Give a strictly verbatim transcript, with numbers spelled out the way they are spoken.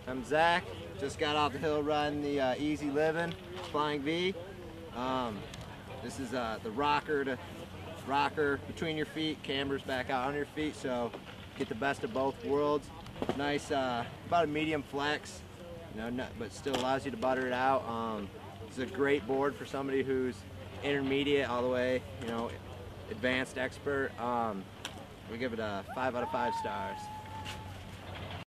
I'm Zach. Just got off the hill riding the uh, Easy Livin Flying V. Um, this is uh, the rocker to rocker between your feet, cambers back out on your feet, so get the best of both worlds. Nice, uh, about a medium flex, you know, not, but still allows you to butter it out. Um, it's a great board for somebody who's intermediate all the way, you know, advanced expert. Um, we give it a five out of five stars.